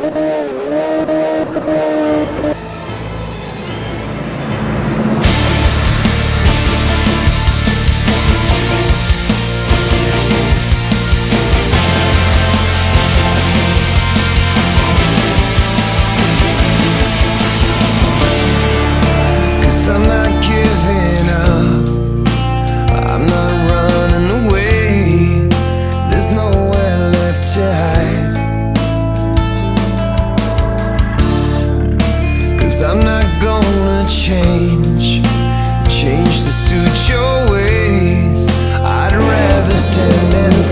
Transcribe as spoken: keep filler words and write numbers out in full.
I'm not gonna change, change to suit your ways. I'd rather stand and